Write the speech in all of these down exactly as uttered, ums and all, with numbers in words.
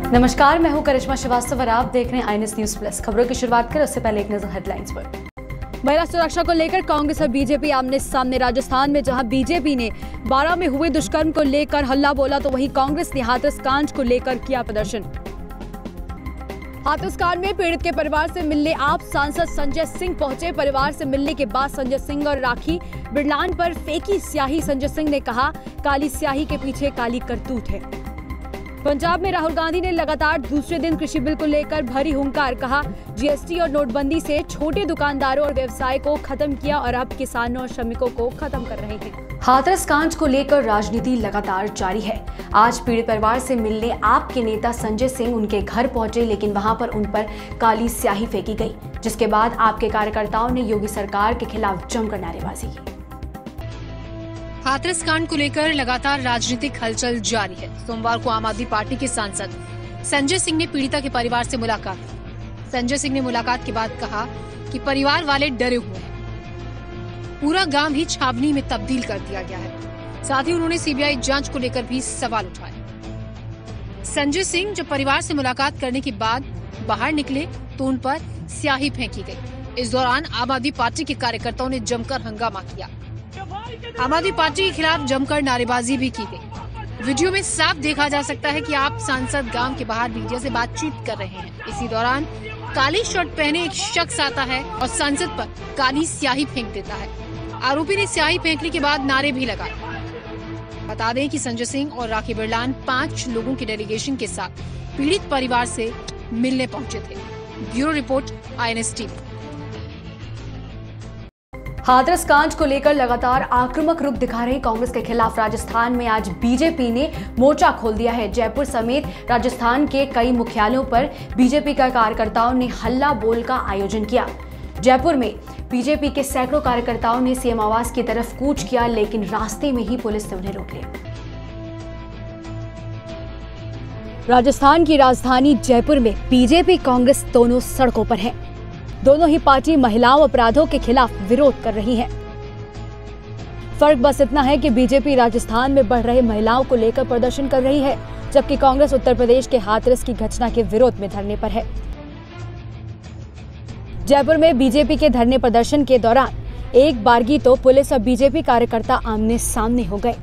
नमस्कार, मैं हूं करिश्मा श्रीवास्तव और आप देख रहे हैं I N S news plus. खबरों की शुरुआत करें उससे पहले एक नजर हेडलाइंस पर। महिला सुरक्षा को लेकर कांग्रेस और बीजेपी आमने सामने। राजस्थान में जहां बीजेपी ने बारां में हुए दुष्कर्म को लेकर हल्ला बोला, तो वहीं कांग्रेस ने हाथरस कांड को लेकर किया प्रदर्शन। हाथरस कांड में पीड़ित के परिवार से मिलने आप सांसद संजय सिंह पहुंचे। परिवार से मिलने के बाद संजय सिंह और राखी बिरलान पर फेंकी स्याही। संजय सिंह ने कहा, काली स्याही के पीछे काली करतूत है। पंजाब में राहुल गांधी ने लगातार दूसरे दिन कृषि बिल को लेकर भरी हुंकार। कहा, जीएसटी और नोटबंदी से छोटे दुकानदारों और व्यवसाय को खत्म किया और अब किसानों और श्रमिकों को खत्म कर रहे हैं। हाथरस कांड को लेकर राजनीति लगातार जारी है। आज पीड़ित परिवार से मिलने आप के नेता संजय सिंह उनके घर पहुंचे, लेकिन वहां पर उन पर काली स्याही फेंकी गई, जिसके बाद आपके कार्यकर्ताओं ने योगी सरकार के खिलाफ जमकर नारेबाजी की। हाथरस कांड को लेकर लगातार राजनीतिक हलचल जारी है। सोमवार को आम आदमी पार्टी के सांसद संजय सिंह ने पीड़िता के परिवार से मुलाकात की। संजय सिंह ने मुलाकात के बाद कहा कि परिवार वाले डरे हुए हैं, पूरा गांव ही छावनी में तब्दील कर दिया गया है। साथ ही उन्होंने सीबीआई जांच को लेकर भी सवाल उठाए। संजय सिंह जब परिवार से मुलाकात करने के बाद बाहर निकले तो उन पर स्याही फेंकी गई। इस दौरान आम आदमी पार्टी के कार्यकर्ताओं ने जमकर हंगामा किया। आम आदमी पार्टी के खिलाफ जमकर नारेबाजी भी की गई। वीडियो में साफ देखा जा सकता है कि आप सांसद गांव के बाहर मीडिया से बातचीत कर रहे हैं। इसी दौरान काली शर्ट पहने एक शख्स आता है और सांसद पर काली स्याही फेंक देता है। आरोपी ने स्याही फेंकने के बाद नारे भी लगाए। बता दें कि संजय सिंह और राखी बिरलान पांच लोगों के डेलीगेशन के साथ पीड़ित परिवार से मिलने पहुंचे थे। Bureau report, I N S TV. Hathras कांड को लेकर लगातार आक्रामक रुख दिखा रही कांग्रेस के खिलाफ राजस्थान में आज बीजेपी ने मोर्चा खोल दिया है। जयपुर समेत राजस्थान के कई मुख्यालयों पर बीजेपी के कार्यकर्ताओं ने हल्ला बोल का आयोजन किया। जयपुर में बीजेपी के सैकड़ों कार्यकर्ताओं ने सीएम आवास की तरफ कूच किया, लेकिन रास्ते में ही पुलिस ने उन्हें रोक लिया। राजस्थान की राजधानी जयपुर में बीजेपी कांग्रेस दोनों सड़कों पर है। दोनों ही पार्टी महिलाओं अपराधों के खिलाफ विरोध कर रही है। फर्क बस इतना है कि बीजेपी राजस्थान में बढ़ रहे महिलाओं को लेकर प्रदर्शन कर रही है, जबकि कांग्रेस उत्तर प्रदेश के हाथरस की घटना के विरोध में धरने पर है। जयपुर में बीजेपी के धरने प्रदर्शन के दौरान एक बारगी तो पुलिस और बीजेपी कार्यकर्ता आमने सामने हो गए।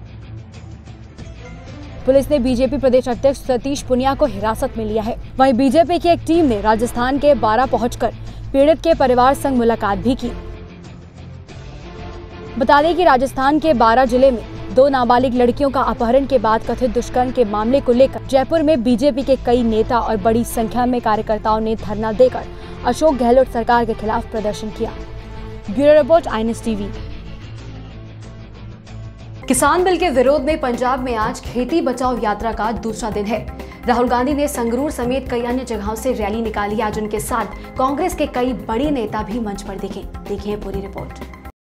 पुलिस ने बीजेपी प्रदेश अध्यक्ष सतीश पुनिया को हिरासत में लिया है। वहीं बीजेपी की एक टीम ने राजस्थान के बारां पहुंचकर पीड़ित के परिवार संग मुलाकात भी की। बता दें कि राजस्थान के बारां जिले में दो नाबालिग लड़कियों का अपहरण के बाद कथित दुष्कर्म के मामले को लेकर जयपुर में बीजेपी के कई नेता और बड़ी संख्या में कार्यकर्ताओं ने धरना देकर अशोक गहलोत सरकार के खिलाफ प्रदर्शन किया। Bureau report, I N S TV. किसान बिल के विरोध में पंजाब में आज खेती बचाओ यात्रा का दूसरा दिन है। राहुल गांधी ने संगरूर समेत कई अन्य जगहों से रैली निकाली। आज उनके साथ कांग्रेस के कई बड़े नेता भी मंच पर दिखे। देखिए पूरी रिपोर्ट।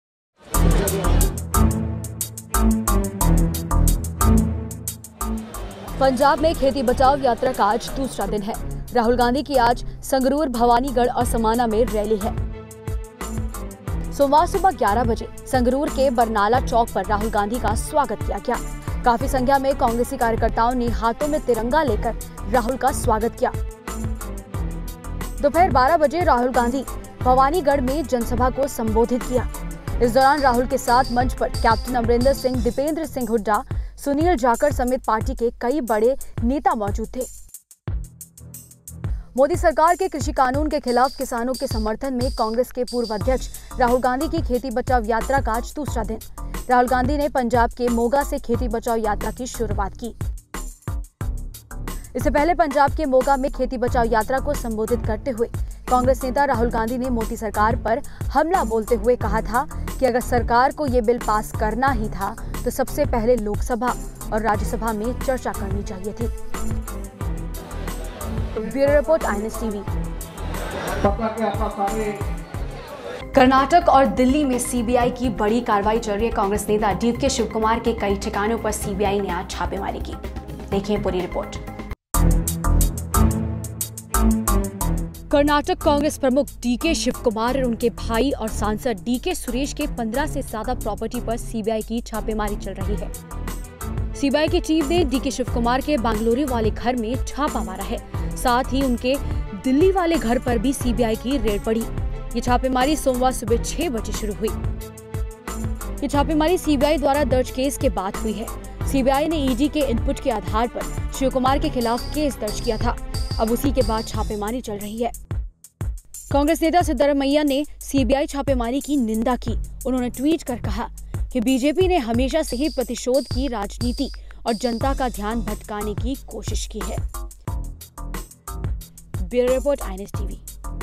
पंजाब में खेती बचाओ यात्रा का आज दूसरा दिन है। राहुल गांधी की आज संगरूर, भवानीगढ़ और समाना में रैली है। सोमवार सुबह ग्यारह बजे संगरूर के बरनाला चौक पर राहुल गांधी का स्वागत किया गया। काफी संख्या में कांग्रेसी कार्यकर्ताओं ने हाथों में तिरंगा लेकर राहुल का स्वागत किया। दोपहर बारह बजे राहुल गांधी भवानीगढ़ में जनसभा को संबोधित किया। इस दौरान राहुल के साथ मंच पर कैप्टन अमरिंदर सिंह, दीपेंद्र सिंह हुड्डा, सुनील जाखड़ समेत पार्टी के कई बड़े नेता मौजूद थे। मोदी सरकार के कृषि कानून के खिलाफ किसानों के समर्थन में कांग्रेस के पूर्व अध्यक्ष राहुल गांधी की खेती बचाओ यात्रा का आज दूसरा दिन। राहुल गांधी ने पंजाब के मोगा से खेती बचाओ यात्रा की शुरुआत की। इससे पहले पंजाब के मोगा में खेती बचाओ यात्रा को संबोधित करते हुए कांग्रेस नेता राहुल गांधी ने मोदी सरकार पर हमला बोलते हुए कहा था कि अगर सरकार को ये बिल पास करना ही था तो सबसे पहले लोकसभा और राज्यसभा में चर्चा करनी चाहिए थी। Bureau report, I N S TV. Karnataka और दिल्ली में सीबीआई की बड़ी कार्रवाई चल रही है। कांग्रेस नेता डी के शिव कुमार के कई ठिकानों पर सीबीआई ने आज छापेमारी की। देखिए पूरी रिपोर्ट। कर्नाटक कांग्रेस प्रमुख डी के शिव कुमार और उनके भाई और सांसद डी के सुरेश के पंद्रह से ज्यादा प्रॉपर्टी पर सीबीआई की छापेमारी चल रही है। सीबीआई के चीफ ने डीके शिव कुमार के बेंगलुरु वाले घर में छापा मारा है। साथ ही उनके दिल्ली वाले घर पर भी सीबीआई की रेड पड़ी। ये छापेमारी सोमवार सुबह छह बजे शुरू हुई। ये छापेमारी सीबीआई द्वारा दर्ज केस के बाद हुई है। सीबीआई ने ईडी के इनपुट के आधार पर शिव कुमार के खिलाफ केस दर्ज किया था। अब उसी के बाद छापेमारी चल रही है। कांग्रेस नेता सिद्धरमैया ने सीबीआई छापेमारी की निंदा की। उन्होंने ट्वीट कर कहा कि बीजेपी ने हमेशा से ही प्रतिशोध की राजनीति और जनता का ध्यान भटकाने की कोशिश की है। Bureau report, I N S TV.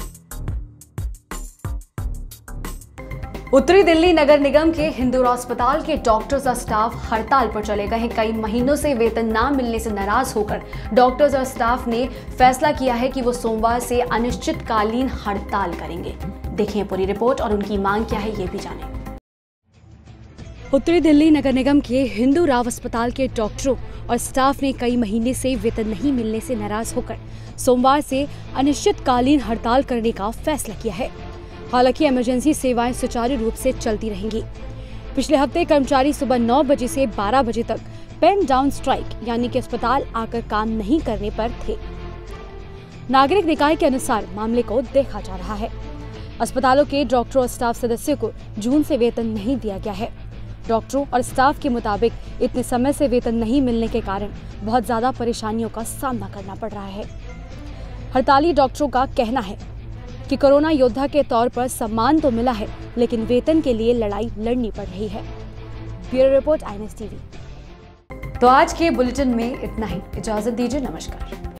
उत्तरी दिल्ली नगर निगम के हिंदूरा अस्पताल के डॉक्टर्स और स्टाफ हड़ताल पर चले गए हैं। कई महीनों से वेतन न मिलने से नाराज होकर डॉक्टर्स और स्टाफ ने फैसला किया है कि वो सोमवार से अनिश्चितकालीन हड़ताल करेंगे। देखिए पूरी रिपोर्ट और उनकी मांग क्या है, ये भी जानें। उत्तरी दिल्ली नगर निगम के हिंदूरा अस्पताल के डॉक्टरों और स्टाफ ने कई महीने से वेतन नहीं मिलने से नाराज होकर सोमवार से अनिश्चितकालीन हड़ताल करने का फैसला किया है। हालांकि इमरजेंसी सेवाएं सुचारू रूप से चलती रहेंगी। पिछले हफ्ते कर्मचारी सुबह नौ बजे से बारह बजे तक पेन डाउन स्ट्राइक यानी कि अस्पताल आकर काम नहीं करने पर थे। नागरिक निकाय के अनुसार मामले को देखा जा रहा है। अस्पतालों के डॉक्टरों और स्टाफ सदस्यों को जून से वेतन नहीं दिया गया है। डॉक्टरों और स्टाफ के मुताबिक इतने समय से वेतन नहीं मिलने के कारण बहुत ज्यादा परेशानियों का सामना करना पड़ रहा है। हड़ताली डॉक्टरों का कहना है कि कोरोना योद्धा के तौर पर सम्मान तो मिला है, लेकिन वेतन के लिए लड़ाई लड़नी पड़ रही है। Bureau report, I N S TV. तो आज के बुलेटिन में इतना ही। इजाजत दीजिए, नमस्कार।